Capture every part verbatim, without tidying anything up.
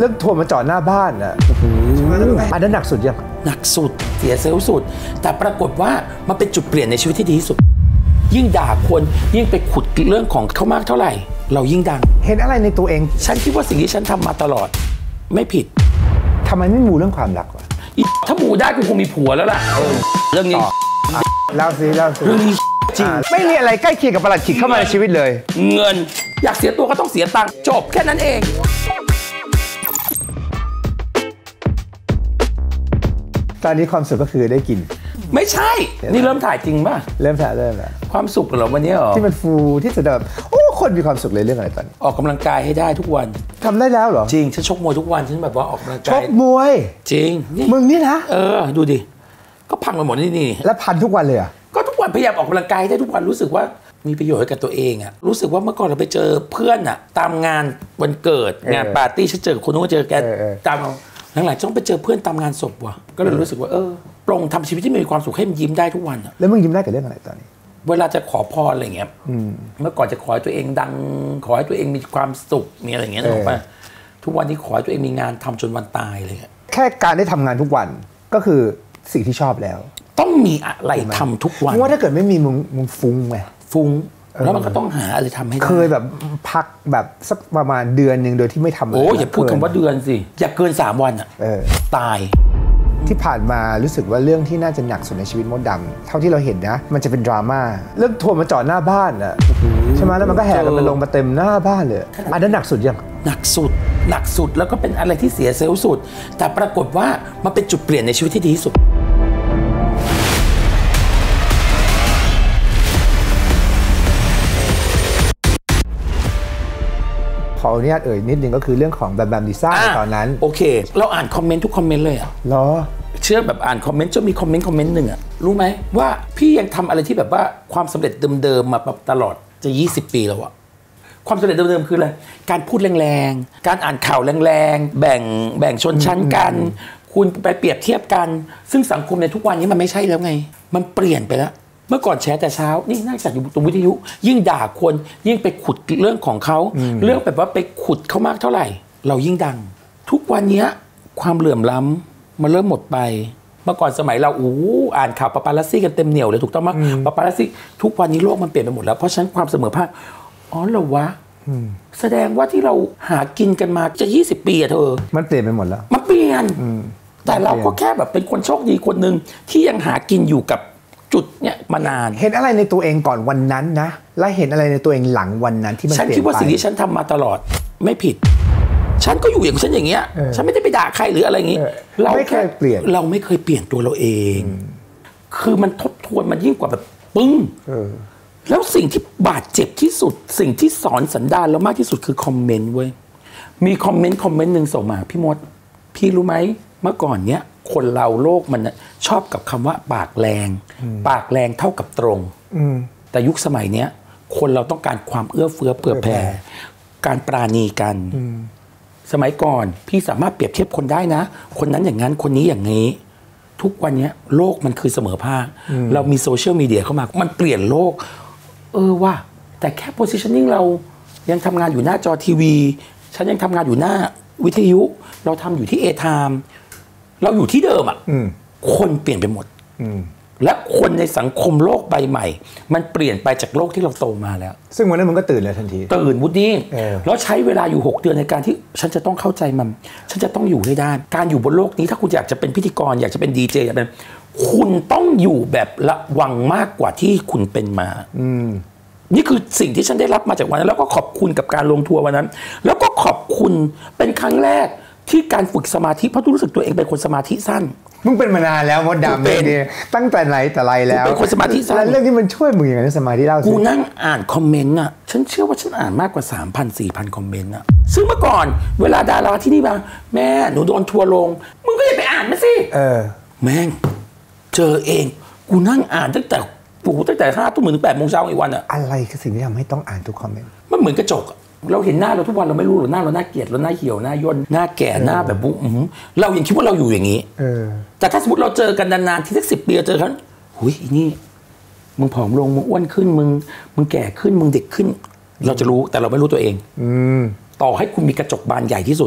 เรื่องทัวร์มาจอดหน้าบ้านอ่ะอันนั้นหนักสุดยังหนักสุดเสียเซลล์สุดแต่ปรากฏว่ามันเป็นจุดเปลี่ยนในชีวิตที่ดีที่สุดยิ่งด่าคนยิ่งไปขุดเรื่องของเขามากเท่าไหร่เรายิ่งดังเห็นอะไรในตัวเองฉันคิดว่าสิ่งที่ฉันทำมาตลอดไม่ผิดทำไมไม่มูเรื่องความรักวะถ้ามูได้กูคงมีผัวแล้วล่ะเรื่องนี้เล่าสิเล่าสิเรื่องนี้จริงไม่มีอะไรใกล้เคียงกับประหลัดขิกเข้ามาในชีวิตเลยเงินอยากเสียตัวก็ต้องเสียตังค์จบแค่นั้นเองตอนนี้ความสุขก็คือได้กินไม่ใช่นี่เริ่มถ่ายจริงป่ะเริ่มถ่ายเริ่มแล้วความสุขเหรอวันนี้เหรอที่มันฟูที่สุดแบบโอ้คนมีความสุขเลยเรื่องอะไรตอนนี้ออกกำลังกายให้ได้ทุกวันทำได้แล้วเหรอจริงฉันชกมวยทุกวันฉันแบบว่าออกกำลังกายชกมวยจริงมึงนี่นะเออดูดิก็พังไปหมดนี่นี่แล้วพันทุกวันเลยอ่ะก็ทุกวันพยายามออกกำลังกายได้ทุกวันรู้สึกว่ามีประโยชน์ให้กับตัวเองอ่ะรู้สึกว่าเมื่อก่อนเราไปเจอเพื่อนอ่ะตามงานวันเกิดงานปาร์ตี้ฉันเจอคนนู้นก็เจอแกตามหลังๆต้องไปเจอเพื่อนตามงานศพว่ะก็เลยรู้สึกว่าเออปรงทำชีวิตที่มีความสุขให้มันยิ้มได้ทุกวันอ่ะแล้วมึงยิ้มได้กับเรื่องอะไรตอนนี้เวลาจะขอพรอะไรเงี้ยเมื่อก่อนจะขอให้ตัวเองดังขอให้ตัวเองมีความสุขมีอะไรเงี้ยถูกป่ะทุกวันนี้ขอให้ตัวเองมีงานทำจนวันตายเลยแค่การได้ทำงานทุกวันก็คือสิ่งที่ชอบแล้วต้องมีอะไรทำทุกวันเพราะว่าถ้าเกิดไม่มีมึงมึงฟุ้งไงฟุ้งแล้วมันก็ต้องหาอะไรทำให้ได้เคยแบบพักแบบสักประมาณเดือนหนึ่งโดยที่ไม่ทำอะไรโอ้อย่าพูดคำว่าเดือนสิอย่าเกินสามวันอ่ะตายที่ผ่านมารู้สึกว่าเรื่องที่น่าจะหนักสุดในชีวิตมดดำเท่าที่เราเห็นนะมันจะเป็นดราม่าเรื่องทัวร์มาจอดหน้าบ้านอ่ะใช่ไหมแล้วมันก็แห่กันไปลงมาเต็มหน้าบ้านเลยอันนั้นหนักสุดยังหนักสุดหนักสุดแล้วก็เป็นอะไรที่เสียเซลล์สุดแต่ปรากฏว่ามันเป็นจุดเปลี่ยนในชีวิตที่ดีที่สุดขออนุญาตเอ่ยนิดนึงก็คือเรื่องของแบมแบมลิซ่าตอนนั้นโอเคเราอ่านคอมเมนต์ทุกคอมเมนต์เลยอ่ะเหรอเชื่อแบบอ่านคอมเมนต์จะมีคอมเมนต์คอมเมนต์หนึ่งอ่ะรู้ไหมว่าพี่ยังทำอะไรที่แบบว่าความสำเร็จเดิมๆมาแบบตลอดจะยี่สิบปีแล้วอ่ะความสำเร็จเดิมๆคืออะไรการพูดแรงๆการอ่านข่าวแรงๆแบ่งแบ่งชนชั้นกันคุณไปเปรียบเทียบกันซึ่งสังคมในทุกวันนี้มันไม่ใช่แล้วไงมันเปลี่ยนไปแล้วเมื่อก่อนแชร์แต่เช้านี่นั่งจัดอยู่ตรงวิทยุยิ่งด่าคนยิ่งไปขุดเรื่องของเขาเรื่องแบบว่าไปขุดเขามากเท่าไหร่เรายิ่งดังทุกวันนี้ความเหลื่อมล้ำมันเริ่มหมดไปเมื่อก่อนสมัยเราอู้อ่านข่าวปาปารัสซี่กันเต็มเหนียวเลยถูกต้องไหมปาปารัสซี่ทุกวันนี้โลกมันเปลี่ยนไปหมดแล้วเพราะฉะนั้นความเสมอภาคอ๋อเหรอวะแสดงว่าที่เราหากินกันมาจะยี่สิบปีอะเธอมันเปลี่ยนไปหมดแล้วมันเปลี่ยนแต่เราก็แค่แบบเป็นคนโชคดีคนหนึ่งที่ยังหากินอยู่กับจุดเนี้ยมานานเห็นอะไรในตัวเองก่อนวันนั้นนะและเห็นอะไรในตัวเองหลังวันนั้นที่มันเปลี่ยนไปฉันคิดว่าสิ่งที่ฉันทำมาตลอดไม่ผิดฉันก็อยู่อย่างฉันอย่างเงี้ยฉันไม่ได้ไปด่าใครหรืออะไรอย่างงี้เราไม่เคยเปลี่ยนเราไม่เคยเปลี่ยนตัวเราเองคือมันทบทวนมันยิ่งกว่าแบบปึ้งแล้วสิ่งที่บาดเจ็บที่สุดสิ่งที่สอนสันดานเรามากที่สุดคือคอมเมนต์เว้ยมีคอมเมนต์คอมเมนต์หนึ่งส่งมาพี่มดพี่รู้ไหมเมื่อก่อนเนี้ยคนเราโลกมันชอบกับคำว่าปากแรงปากแรงเท่ากับตรงแต่ยุคสมัยเนี้ยคนเราต้องการความเอื้อเฟื้อเผื่อแผ่การปราณีกันสมัยก่อนพี่สามารถเปรียบเทียบคนได้นะคนนั้นอย่างนั้นคนนี้อย่างนี้ทุกวันนี้โลกมันคือเสมอภาคเรามีโซเชียลมีเดียเข้ามามันเปลี่ยนโลกเออว่าแต่แค่ positioning เรายังทำงานอยู่หน้าจอทีวีฉันยังทำงานอยู่หน้าวิทยุเราทำอยู่ที่ A Timeเราอยู่ที่เดิมอ่ะคนเปลี่ยนไปหมดและคนในสังคมโลกใบใหม่มันเปลี่ยนไปจากโลกที่เราโตมาแล้วซึ่งวันนั้นมันก็ตื่นเลยทันทีตื่นวุฒิแล้วใช้เวลาอยู่หกเดือนในการที่ฉันจะต้องเข้าใจมันฉันจะต้องอยู่ให้ได้การอยู่บนโลกนี้ถ้าคุณอยากจะเป็นพิธีกรอยากจะเป็นดีเจอยากเป็นคุณต้องอยู่แบบระวังมากกว่าที่คุณเป็นมานี่คือสิ่งที่ฉันได้รับมาจากวันนั้นแล้วก็ขอบคุณกับการลงทัวร์วันนั้นแล้วก็ขอบคุณเป็นครั้งแรกที่การฝึกสมาธิเพราะรู้สึกตัวเองเป็นคนสมาธิสั้นมึงเป็นมานานแล้วมดดำเนี่ยตั้งแต่ไหนแต่ไรแล้วเป็นคนสมาธิสั้นแล้วเรื่องที่มันช่วยมึงอย่างนั้นสมาธิเล่าสิกูนั่งอ่านคอมเมนต์อ่ะฉันเชื่อว่าฉันอ่านมากกว่า สามพัน สี่พัน คอมเมนต์อ่ะซึ่งเมื่อก่อนเวลาดาราที่นี่มาแม่หนูโดนทัวร์ลงมึงก็อย่าไปอ่านมาสิเออแม่งเจอเองกูนั่งอ่านตั้งแต่ปู่ตั้งแต่ห้าทุ่มถึงแปดโมงเช้าอีกวันอ่ะอะไรคือสิ่งที่ทำให้ต้องอ่านทุกคอมเมนต์มันเหมือนกระจกเราเห็นหน้าเราทุกวันเราไม่รู้หรอกหน้าเราหน้าเกลียดเราหน้าเหี่ยวหน้าย่นหน้าแก่หน้าแบบบุ๊เรายังคิดว่าเราอยู่อย่างนี้แต่ถ้าสมมติเราเจอกันนานๆที่สักสิบปีเจอกันหุยนี่มึงผอมลงมึงอ้วนขึ้นมึงมึงแก่ขึ้นมึงเด็กขึ้นเราจะรู้แต่เราไม่รู้ตัวเองต่อให้คุณมีกระจกบานใหญ่ที่สุด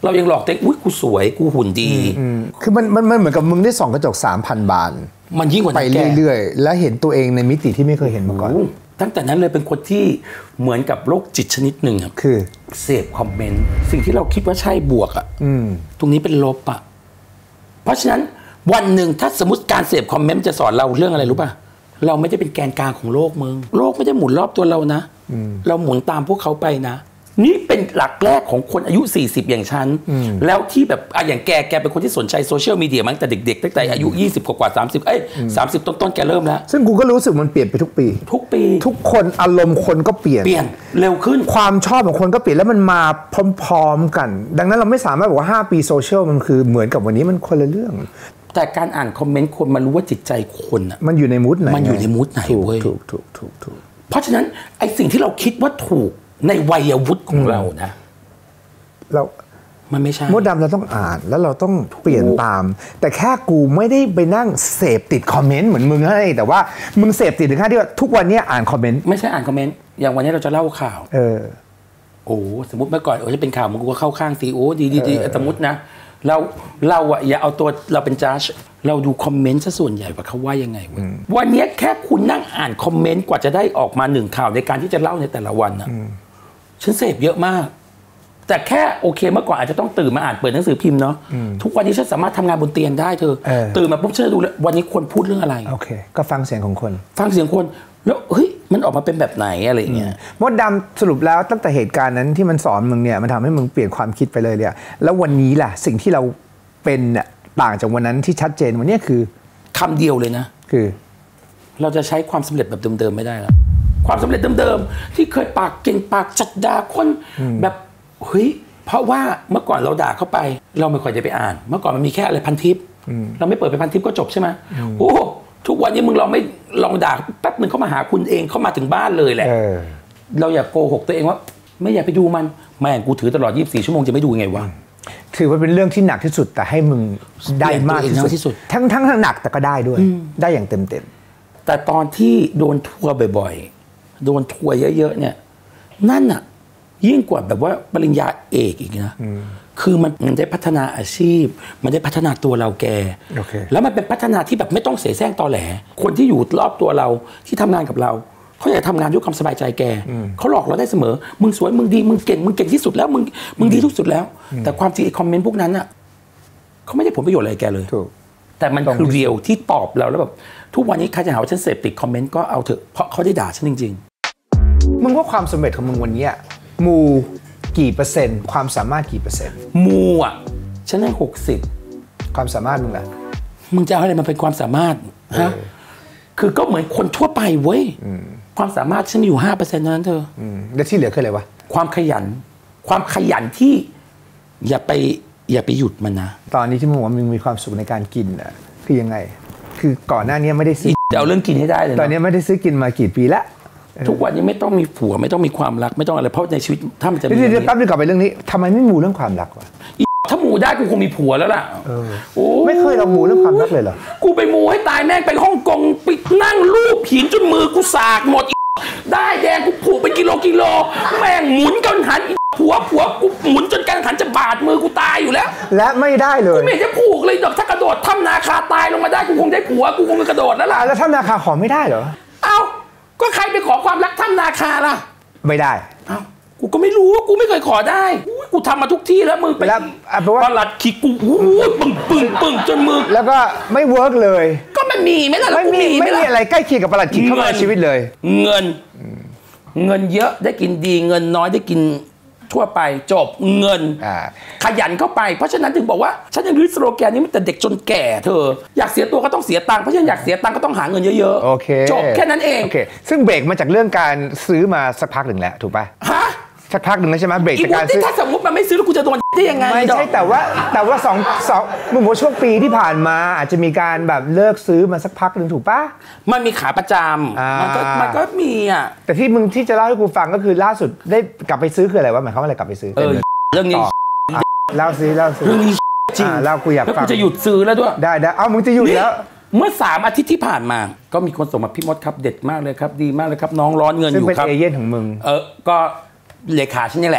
เรายังหลอกตัวเองอุ้ยกูสวยกูหุ่นดีคือมันมันมันเหมือนกับมึงได้ส่องกระจก สามพัน บานมันยิ่งกว่าไปเรื่อยๆแล้วเห็นตัวเองในมิติที่ไม่เคยเห็นมาก่อนตั้งแต่นั้นเลยเป็นคนที่เหมือนกับโรคจิตชนิดหนึ่งครับคือเสพคอมเมนต์สิ่งที่เราคิดว่าใช่บวกอ่ะตรงนี้เป็นลบอ่ะเพราะฉะนั้นวันหนึ่งถ้าสมมติการเสพคอมเมนต์จะสอนเราเรื่องอะไรรู้ป่ะเราไม่ได้เป็นแกนกลางของโลกมึงโลกไม่ได้หมุนรอบตัวเรานะเราหมุนตามพวกเขาไปนะนี่เป็นหลักแรกของคนอายุสี่สิบอย่างฉันแล้วที่แบบอ่ะอย่างแกแกเป็นคนที่สนใจโซเชียลมีเดียมาตั้งแต่เด็กๆตั้งแต่อายุยี่สิบกว่าๆสามสิบเอ้ยสามสิบต้นๆแกเริ่มแล้วซึ่งกูก็รู้สึกมันเปลี่ยนไปทุกปีทุกปีทุกคนอารมณ์คนก็เปลี่ยนเปลี่ยนเร็วขึ้นความชอบของคนก็เปลี่ยนแล้วมันมาพร้อมๆกันดังนั้นเราไม่สามารถบอกว่าห้าปีโซเชียลมันคือเหมือนกับวันนี้มันคนละเรื่องแต่การอ่านคอมเมนต์คนมันรู้ว่าจิตใจคนอ่ะมันอยู่ในมูดไหนมันอยู่ในมูดไหนเว้ยถูกถูกถูกถูกเพราะฉะนั้นไอ้สิ่งที่เราคิดว่าถูกในวัยวุฒิของเรานะเรามันไม่ใช่มดดำเราต้องอ่านแล้วเราต้องเปลี่ยนตามแต่แค่กูไม่ได้ไปนั่งเสพติดคอมเมนต์เหมือนมึงให้แต่ว่ามึงเสพติดถึงขั้นที่ว่าทุกวันนี้อ่านคอมเมนต์ไม่ใช่อ่านคอมเมนต์อย่างวันนี้เราจะเล่าข่าวเออโอ้สมมติเมื่อก่อนโอ้จะเป็นข่าวมึงกูก็เข้าข้างซีโอ้ดีดีดีสมมตินะเราเราอะอย่าเอาตัวเราเป็นจัดเราดูคอมเมนต์ซะส่วนใหญ่ว่าเขาว่ายังไงวันนี้แค่คุณนั่งอ่านคอมเมนต์กว่าจะได้ออกมาหนึ่งข่าวในการที่จะเล่าในแต่ละวันอะฉันเสพเยอะมากแต่แค่โอเคเมื่อก่อนอาจจะต้องตื่นมาอ่านเปิดหนังสือพิมพ์เนาะทุกวันนี้ฉันสามารถทำงานบนเตียงได้เธอตื่นมาปุ๊บฉันดูเลยวันนี้ควรพูดเรื่องอะไรโอเคก็ฟังเสียงของคนฟังเสียงคนแล้วเฮ้ยมันออกมาเป็นแบบไหนอะไรเงี้ยมดดำสรุปแล้วตั้งแต่เหตุการณ์นั้นที่มันสอนมึงเนี่ยมันทำให้มึงเปลี่ยนความคิดไปเลยเนี่ยแล้ววันนี้ล่ะสิ่งที่เราเป็นต่างจากวันนั้นที่ชัดเจนวันนี้คือคำเดียวเลยนะคือเราจะใช้ความสำเร็จแบบเดิมๆไม่ได้แล้วความสำเร็จเดิมๆที่เคยปากเก่งปากจัดด่าคนแบบเฮ้ยเพราะว่าเมื่อก่อนเราด่าเข้าไปเราไม่ค่อยจะไปอ่านเมื่อก่อนมันมีแค่อะไรพันทิปเราไม่เปิดไปพันทิปก็จบใช่ไหมโอ้ทุกวันนี้มึงเราไม่ลองด่าแป๊บหนึ่งเขามาหาคุณเองเขามาถึงบ้านเลยแหละ เ, เราอย่าโกหกตัวเองว่าไม่อยากไปดูมันแม่งกูถือตลอดยี่สิบสี่ชั่วโมงจะไม่ดูไงวะถือว่าเป็นเรื่องที่หนักที่สุดแต่ให้มึงได้มากที่สุดทั้งทั้งหนักแต่ก็ได้ด้วยได้อย่างเต็มเต็มแต่ตอนที่โดนทัวร์บ่อยๆโดนทัวร์เยอะๆเนี่ยนั่นอะยิ่งกว่าแบบว่าปริญญาเอกอีกนะคือมันมันได้พัฒนาอาชีพมันได้พัฒนาตัวเราแก okay. แล้วมันเป็นพัฒนาที่แบบไม่ต้องเสแสร้งตอแหลคนที่อยู่รอบตัวเราที่ทำงานกับเราเขาอยากทำงานด้วยความสบายใจแกเขาหลอกเราได้เสมอมึงสวยมึงดีมึงเก่งมึงเก่งที่สุดแล้วมึงมึงดีที่สุดแล้วแต่ความจริงไอ้คอมเมนต์พวกนั้นอ่ะเขาไม่ได้ผลประโยชน์อะไรแกเลยแต่มันคือเรียลที่ตอบเราแล้วแบบทุกวันนี้ใครจะหาว่าฉันเสพติดคอมเมนต์ก็เอาเถอะเพราะเขาได้ด่าฉันจริงๆมึงว่าความสำเร็จของมึงวันนี้มูกี่เปอร์เซ็นต์ความสามารถกี่เปอร์เซ็นต์มูอ่ะฉันให้หกสิบความสามารถมึงล่ะมึงจะเอาอะไรมาเป็นความสามารถฮะคือก็เหมือนคนทั่วไปเว้ยความสามารถฉันมีอยู่ห้าเปอร์เซ็นต์นั้นเธอแล้วที่เหลือคืออะไรวะความขยันความขยันที่อย่าไปอย่าไปหยุดมันนะตอนนี้ที่มึงว่ามึงมีความสุขในการกินอ่ะคือยังไงคือก่อนหน้านี้ไม่ได้ซื้อเดี๋ยวเรื่องกินให้ได้เลยตอนนี้ไม่ได้ซื้อกินมากี่ปีละทุกวันนี้ไม่ต้องมีผัวไม่ต้องมีความรักไม่ต้องอะไรเพราะในชีวิตถ้ามันจะมีเดี๋ยวแป๊บนึงกลับไปเรื่องนี้ทำไมไม่มูเรื่องความรักวะถ้ามูได้กูคงมีผัวแล้วล่ะโอ้ไม่เคยเรามูเรื่องความรักเลยเหรอกูไปมูให้ตายแม่งไปฮ่องกงไปนั่งรูปหินจนมือกูสากหมดได้แดงกูผูกเป็นกิโลกิโลแม่งหมุนกันหันผัวผัวกูหมุนจนกันหันจะบาดมือกูตายอยู่แล้วและไม่ได้เลยกูไม่จะผูกเลยดอกถ้ากระโดดถ้ำนาคาตายลงมาได้กูคงได้ผัวกูคงกระโดดแล้วล่ะแล้วถ้ำนาคาขอไม่ได้เหรอเอ้าก็ใครไปขอความรักถ้ำนาคาล่ะไม่ได้อ้าวกูก็ไม่รู้ว่ากูไม่เคยขอได้กูทำมาทุกที่แล้วมือไปประหลัดขีกูปึ้งปึ้งปึ้งจนมือแล้วก็ไม่เวิร์กเลยก็มันมีไหมล่ะไม่มีไม่มีอะไรใกล้เคียงกับประหลัดขีเข้ามาในชีวิตเลยเงินเงินเยอะได้กินดีเงินน้อยได้กินทั่วไปจบเงินขยันเข้าไปเพราะฉะนั้นถึงบอกว่าฉันยังรื้อสโลแกนนี้มันแต่เด็กจนแก่เธออยากเสียตัวก็ต้องเสียตังค์เพราะฉะนั้นอยากเสียตังค์ก็ต้องหาเงินเยอะๆจบแค่นั้นเองซึ่งเบรกมาจากเรื่องการซื้อมาสักพักหนึ่งแล้วถูกป่ะฮะสักพักหนึ่งแล้วใช่ไหมเบรกจากการซื้อถ้าสมมติมันไม่ซื้อแล้วกูจะโดนได้ยังไงไม่ใช่แต่ว่าแต่ว่าสองสองมึงบอกช่วงปีที่ผ่านมาอาจจะมีการแบบเลิกซื้อมาสักพักหนึ่งถูกป่ะมันมีขาประจำมันก็มันก็มีอ่ะแต่ที่มึงที่จะเล่าให้กูฟังก็คือล่าสุดได้กลับไปซื้อคืออะไรวะหมายความว่าอะไรกลับไปซื้อเรื่องนี้เล่าซื้อเล่าซื้อเรื่องนี้จริงเล่ากูอยากฟังแล้วกูจะหยุดซื้อแล้วด้วยได้ได้เอามึงจะหยุดแล้วเมื่อสามอาทิตย์ที่ผ่านมาก็มีคนส่งมาพี่มดครับเด็ดมากเลยครับดีมากเลยครับน้องร้อนเงินอยู่ครับซึ่งเป็นเอเย่นของมึงเออก็เลขาฉันนี่แหละ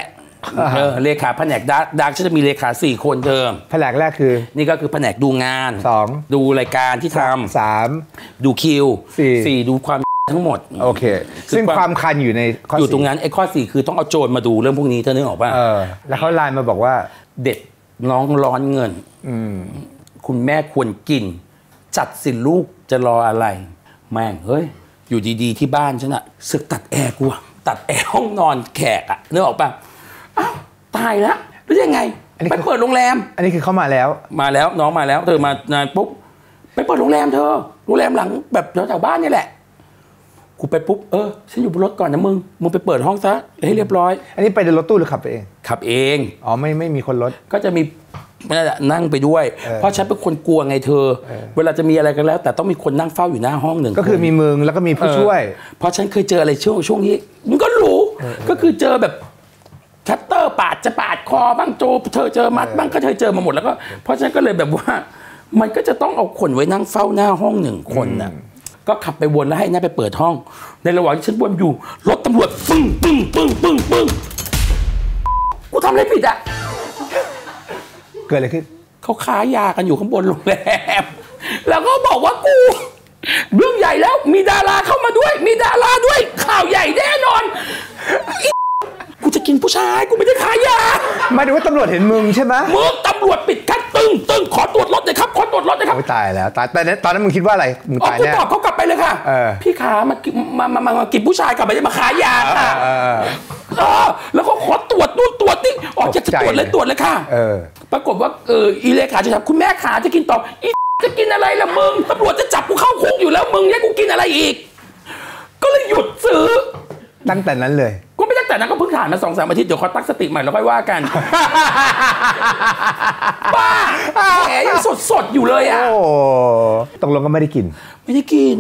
เออเลขาแผนกดาร์กดาร์กจะมีเลขาสี่คนเดิมแผนกแรกคือนี่ก็คือแผนกดูงานสองดูรายการที่ทำสามดูคิวสี่สี่ดูความทั้งหมดโอเคซึ่งความคันอยู่ในข้ออยู่ตรงนั้นไอ้ข้อสี่คือต้องเอาโจรมาดูเรื่องพวกนี้เธอนึกออกป่ะเออแล้วเขาไลน์มาบอกว่าเด็กน้องร้อนเงินอืมคุณแม่ควรกินจัดสิลูกจะรออะไรแม่งเฮ้ยอยู่ดีๆที่บ้านฉันอะสึกตัดแอร์กูตัดแอร์ห้องนอนแขกอะนึกออกป่ะอ้าวตายแล้วหรือยังไงไปเปิดโรงแรมอันนี้คือเข้ามาแล้วมาแล้วน้องมาแล้วเธอมานานปุ๊บไปเปิดโรงแรมเธอโรงแรมหลังแบบแถวๆบ้านนี่แหละกูไปปุ๊บเออฉันอยู่บนรถก่อนนะมึงมึงไปเปิดห้องซะให้เรียบร้อยอันนี้ไปในรถตู้หรือขับไปเองขับเองอ๋อไม่ไม่มีคนรถก็จะมีนั่งไปด้วยเพราะฉันเป็นคนกลัวไงเธอเวลาจะมีอะไรกันแล้วแต่ต้องมีคนนั่งเฝ้าอยู่หน้าห้องหนึ่งก็คือมีมึงแล้วก็มีผู้ช่วยเพราะฉันเคยเจออะไรช่วงช่วงนี้มึงก็รู้ก็คือเจอแบบคัตเตอร์ปาดจะปาดคอบ้างโจเธอเจอมัดบ้างก็เคยเจอมาหมดแล้วก็เพราะฉะนั้นก็เลยแบบว่ามันก็จะต้องเอาคนไว้นั่งเฝ้าหน้าห้องหนึ่งคนน่ะก็ขับไปวนแล้วให้น่าไปเปิดห้องในระหว่างที่ฉันวนอยู่รถตำรวจปึ้งปึ้งปึ้งปึ้งปึ้งกูทำอะไรผิดอ่ะเกิดอะไรขึ้นเขาขายยากันอยู่ข้างบนโรงแรมแล้วก็บอกว่ากูเรื่องใหญ่แล้วมีดาราเข้ามาด้วยมีดาราด้วยข่าวใหญ่แน่นอนกูจะกินผู้ชายกูไม่ได้ขายยาหมายถึงว่าตำรวจเห็นมึงใช่ไหมมึงตำรวจปิดกั้นตึ้งตึ้งขอตรวจรถเลยครับขอตรวจรถเลยครับตายแล้วตายแต่ตอนนั้นมึงคิดว่าอะไรมึงตายแน่ตอบเขากลับไปเลยค่ะพี่ขามามามามากินผู้ชายกลับไปจะมาขายยาค่ะเออแล้วก็ขอตรวจนู่นตรวจนี่ออกจะตรวจเลยตรวจเลยค่ะปรากฏว่าเอออีเลขาจะถามคุณแม่ขาจะกินต่ออีจะกินอะไรล่ะมึงตำรวจจะจับกูเข้าคุกอยู่แล้วมึงให้กูกินอะไรอีกก็เลยหยุดซื้อตั้งแต่นั้นเลยก็ไม่ตั้งแต่นั้นก็เพิ่งผ่านมาสองสามอาทิตย์เดี๋ยวขอตั้งสติใหม่แล้วค่อยว่ากันบ้าแหมยังสดๆอยู่เลยอ่ะโอ้ตกลงก็ไม่ได้กินไม่ได้กิน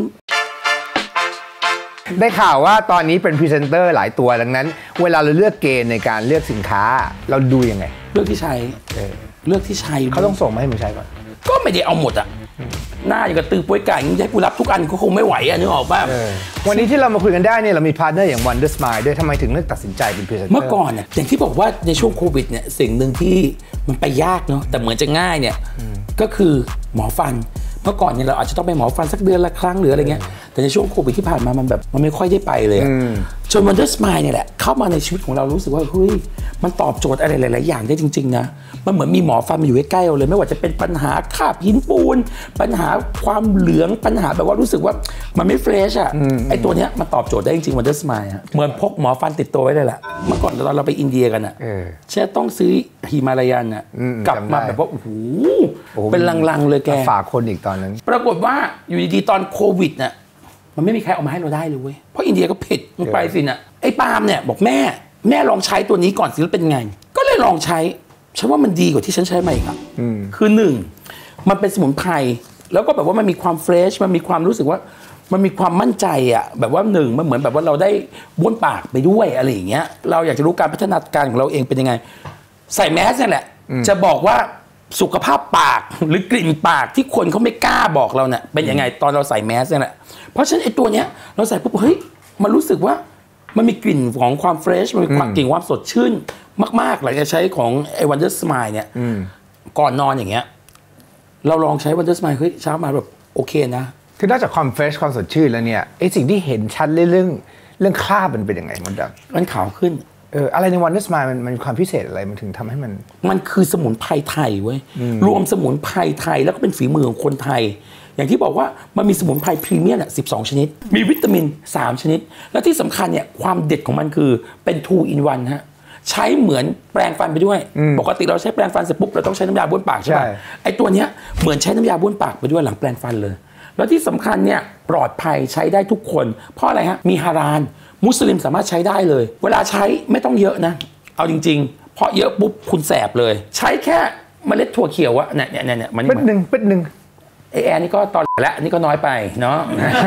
ได้ข่าวว่าตอนนี้เป็นพรีเซนเตอร์หลายตัวดังนั้นเวลาเราเลือกเกณฑ์ในการเลือกสินค้าเราดูยังไงเลือกที่ใช้เลือกที่ใช้เขาต้องส่งมาให้มึงใช้ก่อนก็ไม่ได้เอาหมดอ่ะหน้าอย่างกับตือป่วยไก่ยังให้กูรับทุกอันก็คงไม่ไหวอ่ะนึกออกป่ะวันนี้ที่เรามาคุยกันได้เนี่ยเรามีพาร์ทเนอร์อย่าง Wonder Smile ด้วยทำไมถึงเลือกตัดสินใจเป็นพรีเซนเตอร์เมื่อก่อนเนี่ยอย่างที่บอกว่าในช่วงโควิดเนี่ยสิ่งหนึ่งที่มันไปยากเนาะแต่เหมือนจะง่ายเนี่ยก็คือหมอฟันเมื่อก่อนเนี่ยเราอาจจะต้องไปหมอฟันสักเดือนละครั้งหรืออะไรเงี้ยแต่ในช่วงโควิดที่ผ่านมามันแบบมันไม่ค่อยได้ไปเลยจน Wonder Smile เนี่ยแหละเข้ามาในชีวิตของเรารู้สึกว่าเฮ้ยมันตอบโจทย์อะไรหลายๆอย่างได้จริงๆนะมันเหมือนมีหมอฟันมาอยู่ใกล้ๆเราเลยไม่ว่าจะเป็นปัญหาคราบหินปูนปัญหาความเหลืองปัญหาแบบว่ารู้สึกว่ามันไม่เฟรชอ่ะไอตัวเนี้ยมันตอบโจทย์ได้จริงๆ Wonder Smile อ่ะเหมือนพกหมอฟันติดตัวไว้เลยแหละเมื่อก่อนตอนเราไปอินเดียกันอ่ะเช่ต้องซื้อฮิมาลายันอ่ะกลับมาแบบว่าโอ้โหเป็นลังๆเลยแกฝากคนอีกตอนนั้นปรากฏว่าอยู่ดีๆตอนโควิดน่ะมันไม่มีใครเอามาให้เราได้เลยเว้ยเพราะอินเดียก็ผิดมึงไปสิน่ะไอ้ปาล์มเนี่ยบอกแม่แม่ลองใช้ตัวนี้ก่อนสิแล้วเป็นไงก็เลยลองใช้ฉันว่ามันดีกว่าที่ฉันใช้มาอีกอ่ะคือหนึ่งมันเป็นสมุนไพรแล้วก็แบบว่ามันมีความเฟรชมันมีความรู้สึกว่ามันมีความมั่นใจอ่ะแบบว่าหนึ่งมันเหมือนแบบว่าเราได้บ้วนปากไปด้วยอะไรอย่างเงี้ยเราอยากจะรู้การพัฒนาการของเราเองเป็นยังไงใส่แมสนี่แหละจะบอกว่าสุขภาพปากหรือกลิ่นปากที่คนเขาไม่กล้าบอกเราเนี่ยเป็นยังไงตอนเราใส่แมสนี่แหละเพราะฉะนั้นไอ้ตัวเนี้ยเราใส่ปุ๊บเฮ้ยมันรู้สึกว่ามันมีกลิ่นของความเฟรชมันมีความกลิ่นความสดชื่นมากๆหลังจากใช้ของไอ้ Wonder Smile เนี่ยก่อนนอนอย่างเงี้ยเราลองใช้ Wonder Smile เฮ้ยเช้ามาแบบโอเคนะคือนอกจากความเฟรชความสดชื่นแล้วเนี่ยไอ้สิ่งที่เห็นชัดเรื่องเรื่องคราบมันเป็นยังไงมันแบบมันขาวขึ้นเอออะไรใน Wonder Smile มันมันความพิเศษอะไรมันถึงทำให้มันมันคือสมุนไพรไทยเว้ยรวมสมุนไพรไทยแล้วก็เป็นฝีมือของคนไทยอย่างที่บอกว่ามันมีสมุนไพรพรีเมียมอ่ะสิบสองชนิดมีวิตามินสามชนิดและที่สำคัญเนี่ยความเด็ดของมันคือเป็น two in one ฮะใช้เหมือนแปรงฟันไปด้วยปกติเราใช้แปรงฟันเสร็จปุ๊บเราต้องใช้น้ำยาบ้วนปากใช่ไหมไอ้ตัวเนี้ยเหมือนใช้น้ำยาบ้วนปากไปด้วยหลังแปรงฟันเลยแล้วที่สำคัญเนี่ยปลอดภัยใช้ได้ทุกคนเพราะอะไรฮะมีฮารานมุสลิมสามารถใช้ได้เลยเวลาใช้ไม่ต้องเยอะนะเอาจริงๆเพราะเยอะปุ๊บคุณแสบเลยใช้แค่เมล็ดถั่วเขียวอะเนี่ยเนี่ยเนี่ยมันเป็นหนึ่งเป็นหนึ่งไอแอร์นี่ก็ตอนแล้วนี่ก็น้อยไปเนาะ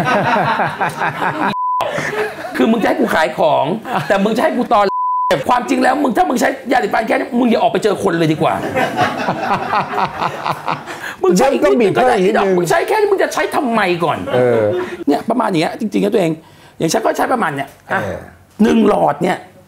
คือมึงจะให้กูขายของแต่มึงจะให้กูตอนความจริงแล้วมึงถ้ามึงใช้ยาสีฟันแค่นี้มึงอย่าออกไปเจอคนเลยดีกว่ามึงใช้อีกนิดนึงก็ได้มึงใช้แค่นี้มึงจะใช้ทำไมก่อนเออเนี่ยประมาณนี้จริงๆนะตัวเองอย่างฉันก็ใช้ประมาณเนี่ยหนึ่งหลอดเนี่ย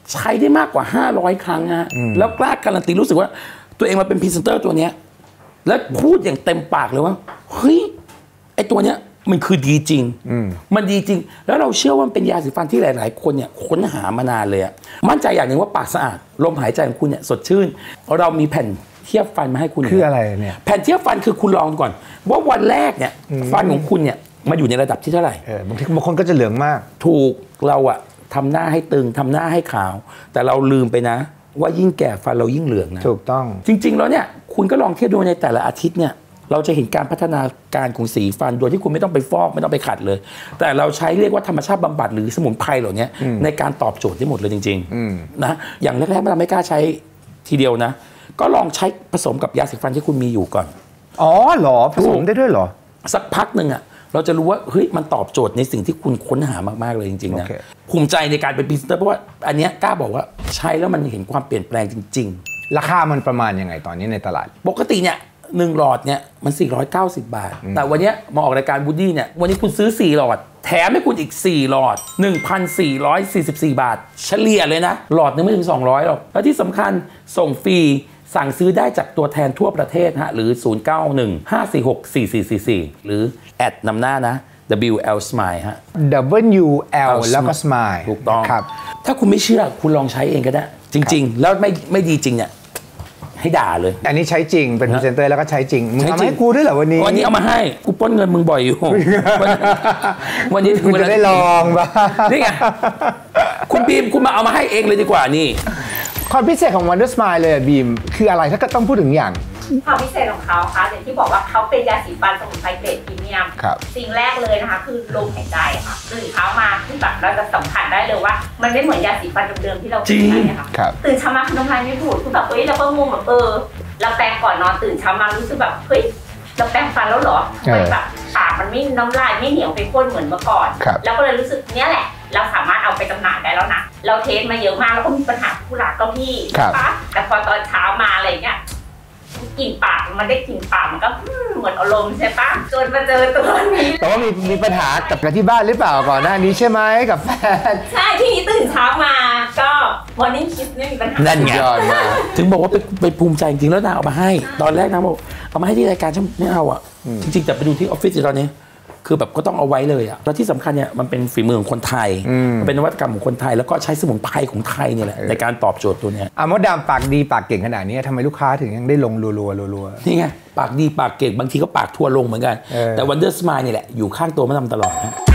ใช้ได้มากกว่าห้าร้อยครั้งฮะแล้วกล้าการันตีรู้สึกว่าตัวเองมาเป็นพรีเซนเตอร์ตัวเนี้ยแล้วพูดอย่างเต็มปากเลยว่าเฮ้ยไอตัวเนี้ยมันคือดีจริงมันดีจริงแล้วเราเชื่อว่ามันเป็นยาสีฟันที่หลายๆคนเนี่ยค้นหามานานเลยอะมั่นใจอย่างหนึ่งว่าปากสะอาดลมหายใจของคุณเนี่ยสดชื่นเรามีแผ่นเทียบฟันมาให้คุณคืออะไรเนี่ยแผ่นเทียบฟันคือคุณลองก่อนว่าวันแรกเนี่ยฟันของคุณเนี่ยมาอยู่ในระดับที่เท่าไหร่เออบางทีบางคนก็จะเหลืองมากถูกเราอะทำหน้าให้ตึงทำหน้าให้ขาวแต่เราลืมไปนะว่ายิ่งแก่ฟันเรายิ่งเหลืองนะถูกต้องจริงๆแล้วเนี่ยคุณก็ลองเทียบดูในแต่ละอาทิตย์เนี่ยเราจะเห็นการพัฒนาการของสีฟันโดยที่คุณไม่ต้องไปฟอกไม่ต้องไปขัดเลยแต่เราใช้เรียกว่าธรรมชาติบำบัดหรือสมุนไพรเหล่านี้ในการตอบโจทย์ได้หมดเลยจริงๆนะอย่างแรกๆเราไม่กล้าใช้ทีเดียวนะก็ลองใช้ผสมกับยาสีฟันที่คุณมีอยู่ก่อนอ๋อเหรอผสมได้ด้วยเหรอสักพักหนึ่งอ่ะเราจะรู้ว่าเฮ้ยมันตอบโจทย์ในสิ่งที่คุณค้นหามากๆเลยจริงๆนะ okay. ภูมิใจในการเป็นพรีเซนเตอร์เพราะว่าอันเนี้ยกล้าบอกว่าใช้แล้วมันเห็นความเปลี่ยนแปลงจริงๆราคามันประมาณยังไงตอนนี้ในตลาดปกติเนี่ยหนึ่งหลอดเนี่ยมันสี่ร้อยเก้าสิบบาทแต่วันนี้มาออกรายการวูดดี้เนี่ยวันนี้คุณซื้อสี่หลอดแถมให้คุณอีกสี่หลอด หนึ่งพันสี่ร้อยสี่สิบสี่ บาทเฉลี่ยเลยนะหลอดนึงไม่ถึงสองร้อยหรอกแล้วที่สำคัญส่งฟรีสั่งซื้อได้จากตัวแทนทั่วประเทศฮะหรือศูนย์ เก้า หนึ่ง ห้า สี่ หก สี่ สี่ สี่ สี่หรือแอดนำหน้านะ ดับเบิลยู แอล Smile ฮะดับเบิลยู แอล แล้วก็ Smile ถูกต้องครับถ้าคุณไม่เชื่อคุณลองใช้เองก็ได้จริงๆแล้วไม่ไม่ดีจริงเนี่ยให้ด่าเลยอันนี้ใช้จริงเป็นพรีเซนเตอร์แล้วก็ใช้จริงมึงเอามาให้กูด้วยเหรอวันนี้วันนี้เอามาให้กูป้นเงินมึงบ่อยอยู่วันนี้คุณจะได้ลองบ้างนี่ไงคุณบีมคุณมาเอามาให้เองเลยดีกว่านี่ความพิเศษของ Wonder Smile เลยบีมคืออะไรถ้าก็ต้องพูดถึงอย่างความพิเศษของเขาค่ะอย่างที่บอกว่าเขาเป็นยาสีฟันสมุนไพรเกรดพรีเมียมสิ่งแรกเลยนะคะคือลมหายใจค่ะตื่นเช้ามาคือแบบเราจะสัมผัสได้เลยว่ามันไม่เหมือนยาสีฟันเดิมๆที่เราใช้ค่ะตื่นเช้ามาคือน้ำลายไม่ถูคือแบบเฮ้ยเราก็งงแบบเออเราแปรงก่อนนอนตื่นเช้ามารู้สึกแบบเฮ้ยเราแปรงฟันแล้วเหรอทำไมแบบปากมันไม่น้ำลายไม่เหนียวไปข้นเหมือนเมื่อก่อนแล้วก็เลยรู้สึกเนี้ยแหละเราสามารถเอาไปจำหน่ายได้แล้วนะเราเทสมาเยอะมากแล้วก็มีปัญหาผู้หลักเก้าอี้นะคะแต่พอตอนเช้ามาอะไรเงี้ยกลิ่นปากมันได้กลิ่นปากมันก็เหมือนอารมณ์ใช่ปะจนมาเจอตัวนี้แต่ว่ามีมีปัญหากับที่บ้านหรือเปล่าก่อนหน้านี้ใช่ไหมกับแฟนใช่ที่นี้ตื่นเช้ามาก็วันนี้คิดไม่มีปัญหานั่นไงถึงบอกว่าไปไปภูมิใจจริงแล้วนางเอามาให้ตอนแรกนางบอกเอามาให้ที่รายการฉันไม่เอาอ่ะจริงๆแต่ไปดูที่ออฟฟิศตอนนี้คือแบบก็ต้องเอาไว้เลยอะแล้วที่สำคัญเนี่ยมันเป็นฝีมือของคนไทยมันเป็นนวัตกรรมของคนไทยแล้วก็ใช้สมุนไพรของไทยนี่แหละในการตอบโจทย์ตัวเนี้ยอ่ะมดดำปากดีปากเก่งขนาดนี้ทำไมลูกค้าถึงยังได้ลงรัวๆรัวๆนี่ไงปากดีปากเก่งบางทีก็ปากทัวลงเหมือนกันแต่ Wonder Smile นี่แหละอยู่ข้างตัวมดดำตลอดนะ